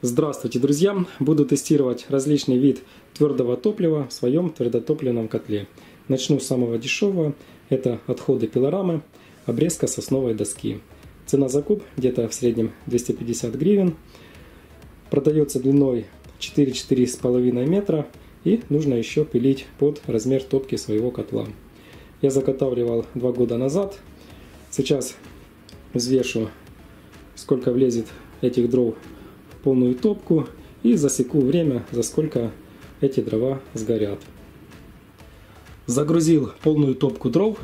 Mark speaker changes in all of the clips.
Speaker 1: Здравствуйте, друзья! Буду тестировать различный вид твердого топлива в своем твердотопливном котле. Начну с самого дешевого. Это отходы пилорамы, обрезка сосновой доски. Цена закуп где-то в среднем 250 гривен. Продается длиной 4-4,5 метра. И нужно еще пилить под размер топки своего котла. Я заготавливал 2 года назад. Сейчас взвешу, сколько влезет этих дров в полную топку, и засеку время, за сколько эти дрова сгорят. Загрузил полную топку дров.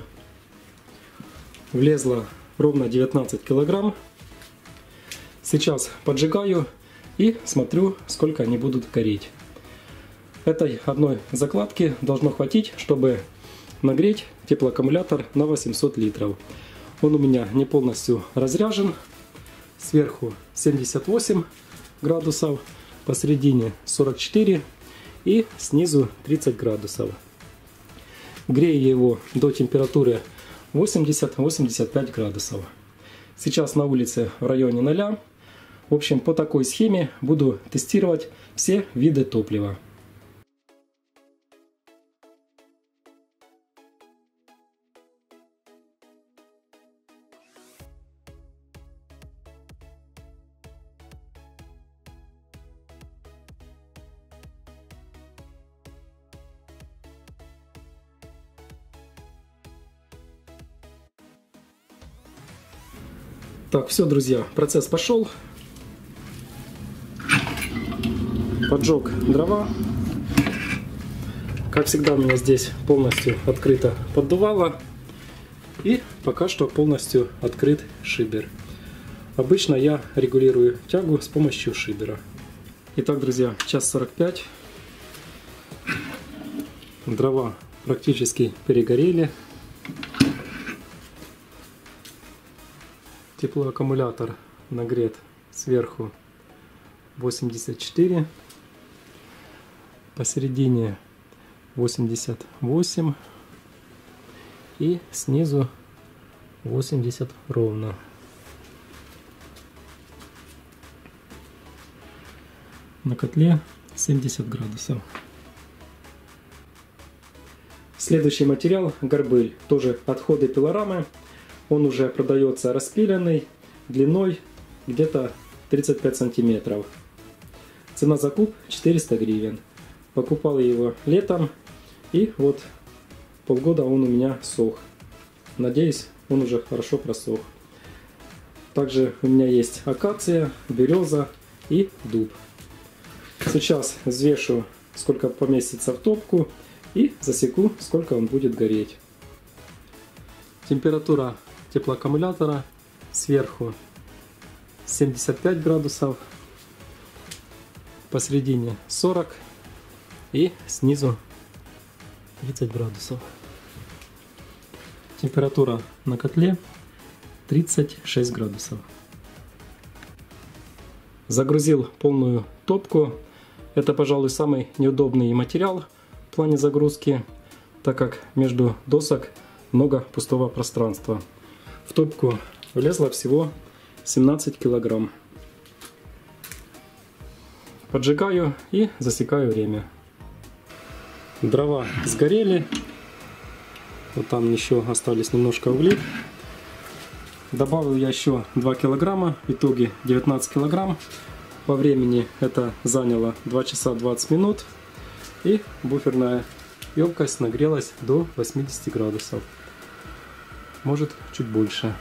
Speaker 1: Влезло ровно 19 килограмм. Сейчас поджигаю и смотрю, сколько они будут гореть. Этой одной закладки должно хватить, чтобы нагреть теплоаккумулятор на 800 литров. Он у меня не полностью разряжен. Сверху 78 градусов, посередине 44 и снизу 30 градусов. Грею его до температуры 80-85 градусов. Сейчас на улице в районе 0. В общем, по такой схеме буду тестировать все виды топлива. Так, все, друзья, процесс пошел. Поджег дрова. Как всегда, у меня здесь полностью открыто поддувало. И пока что полностью открыт шибер. Обычно я регулирую тягу с помощью шибера. Итак, друзья, 1:45. Дрова практически перегорели. Теплоаккумулятор нагрет сверху 84, посередине 88 и снизу 80 ровно. На котле 70 градусов. Следующий материал — горбыль, тоже отходы пилорамы. Он уже продается распиленный, длиной где-то 35 сантиметров. Цена закуп 400 гривен. Покупал я его летом, и вот полгода он у меня сох. Надеюсь, он уже хорошо просох. Также у меня есть акация, береза и дуб. Сейчас взвешу, сколько поместится в топку, и засеку, сколько он будет гореть. Температура теплоаккумулятора сверху 75 градусов, посередине 40 и снизу 30 градусов. Температура на котле 36 градусов. Загрузил полную топку. Это, пожалуй, самый неудобный материал в плане загрузки, так как между досок много пустого пространства. В топку влезло всего 17 килограмм. Поджигаю и засекаю время. Дрова сгорели. Вот там еще остались немножко углей. Добавил я еще 2 килограмма. В итоге 19 килограмм. По времени это заняло 2 часа 20 минут. И буферная емкость нагрелась до 80 градусов. Может, чуть больше.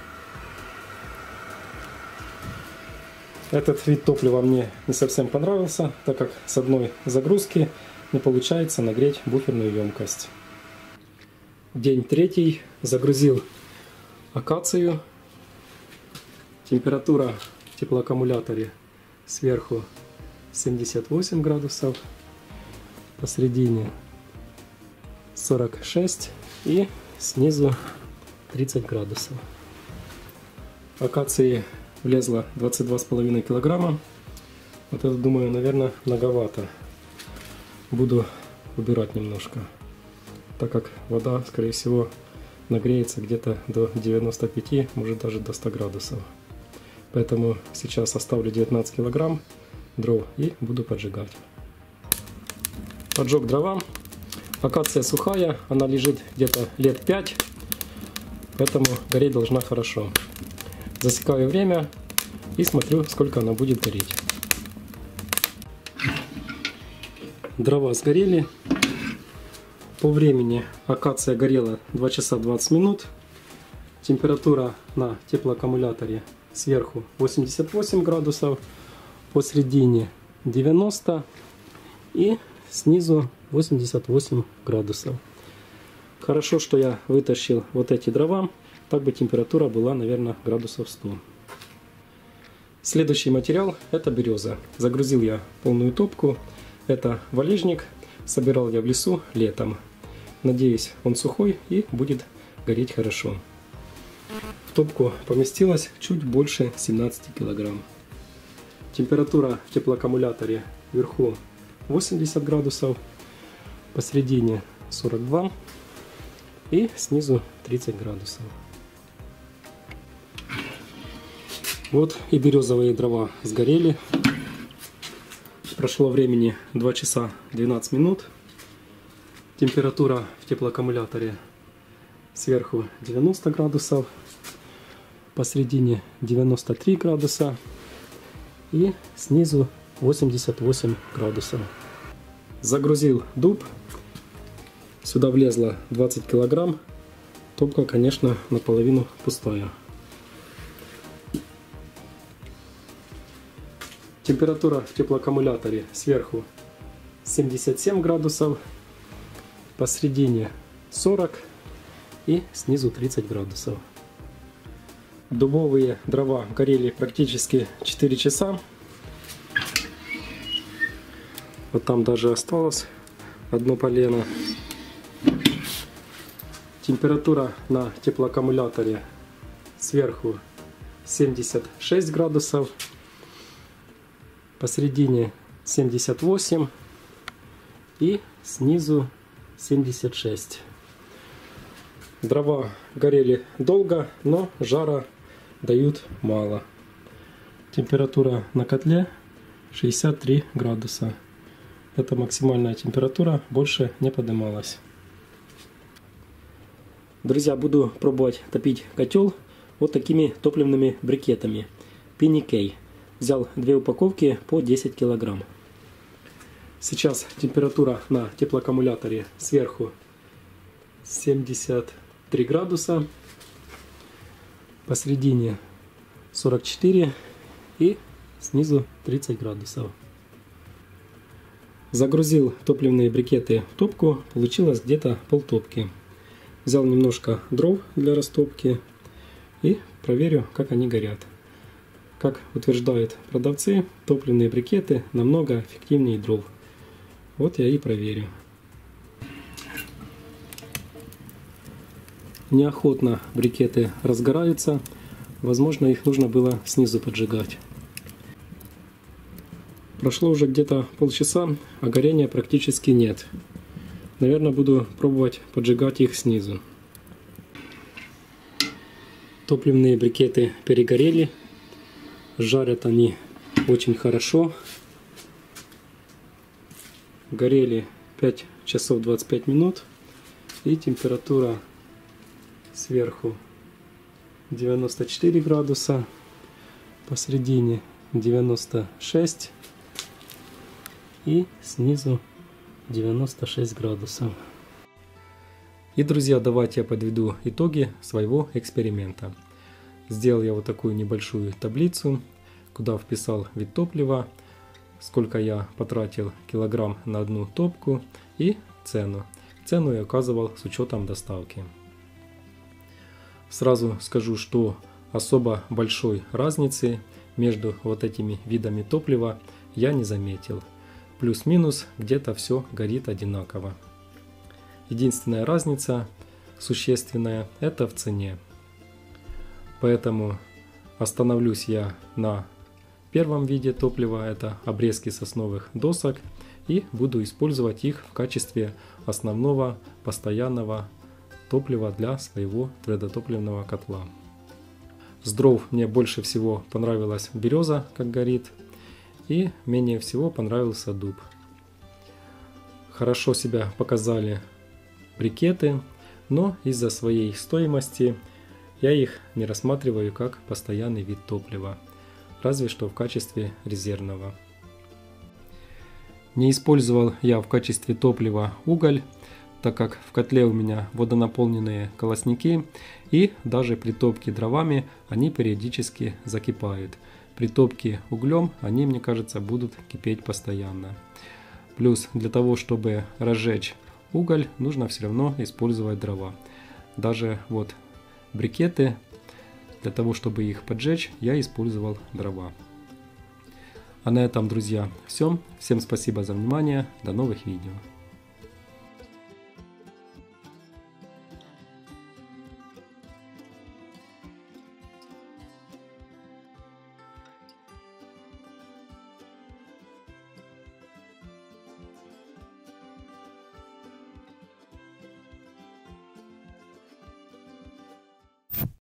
Speaker 1: Этот вид топлива мне не совсем понравился, так как с одной загрузки не получается нагреть буферную емкость. День третий. Загрузил акацию. Температура в теплоаккумуляторе сверху 78 градусов, посередине 46 и снизу 30 градусов. Акации влезло 22,5 килограмма. Вот это, думаю, наверное, многовато. Буду убирать немножко, так как вода, скорее всего, нагреется где-то до 95, может даже до 100 градусов. Поэтому сейчас оставлю 19 килограмм дров и буду поджигать. Поджег дрова. Акация сухая, она лежит где-то лет 5, поэтому гореть должна хорошо. Засекаю время и смотрю, сколько она будет гореть. Дрова сгорели. По времени акация горела 2 часа 20 минут. Температура на теплоаккумуляторе сверху 88 градусов, посередине 90 и снизу 88 градусов. Хорошо, что я вытащил вот эти дрова, так бы температура была, наверное, градусов 100. Следующий материал — это береза. Загрузил я полную топку. Это валежник, собирал я в лесу летом. Надеюсь, он сухой и будет гореть хорошо. В топку поместилось чуть больше 17 килограмм. Температура в теплоаккумуляторе вверху 80 градусов, посередине 42 и снизу 30 градусов. Вот и березовые дрова сгорели. Прошло времени 2 часа 12 минут. Температура в теплоаккумуляторе сверху 90 градусов, посередине 93 градуса и снизу 88 градусов. Загрузил дуб. Сюда влезло 20 килограмм. Топка, конечно, наполовину пустая. Температура в теплоаккумуляторе сверху 77 градусов, посередине 40 и снизу 30 градусов. Дубовые дрова горели практически 4 часа. Вот там даже осталось одно полено. Температура на теплоаккумуляторе сверху 76 градусов, посередине 78 и снизу 76. Дрова горели долго, но жара дают мало. Температура на котле 63 градуса. Это максимальная температура, больше не поднималась. Друзья, буду пробовать топить котел вот такими топливными брикетами P&K. Взял 2 упаковки по 10 килограмм. Сейчас температура на теплоаккумуляторе сверху 73 градуса, посередине 44 и снизу 30 градусов. Загрузил топливные брикеты в топку, получилось где-то полтопки. Взял немножко дров для растопки и проверю, как они горят. Как утверждают продавцы, топливные брикеты намного эффективнее дров. Вот я и проверю. Неохотно брикеты разгораются. Возможно, их нужно было снизу поджигать. Прошло уже где-то полчаса, а горения практически нет. Наверное, буду пробовать поджигать их снизу. Топливные брикеты перегорели. Жарят они очень хорошо. Горели 5 часов 25 минут. И температура сверху 94 градуса. Посередине 96. И снизу 96 градусов. И, друзья, давайте я подведу итоги своего эксперимента. Сделал я вот такую небольшую таблицу, куда вписал вид топлива, сколько я потратил килограмм на одну топку и цену. Цену я указывал с учетом доставки. Сразу скажу, что особо большой разницы между вот этими видами топлива я не заметил. Плюс-минус где-то все горит одинаково. Единственная разница существенная — это в цене. Поэтому остановлюсь я на первом виде топлива, это обрезки сосновых досок, и буду использовать их в качестве основного постоянного топлива для своего твердотопливного котла. С дров мне больше всего понравилась береза, как горит, И менее всего понравился дуб. Хорошо себя показали брикеты, но из-за своей стоимости я их не рассматриваю как постоянный вид топлива, разве что в качестве резервного. Не использовал я в качестве топлива уголь, так как в котле у меня водонаполненные колосники, и даже при топке дровами они периодически закипают. При топке углем они, мне кажется, будут кипеть постоянно. Плюс для того, чтобы разжечь уголь, нужно все равно использовать дрова. Даже вот брикеты, для того, чтобы их поджечь, я использовал дрова. А на этом, друзья, все. Всем спасибо за внимание. До новых видео.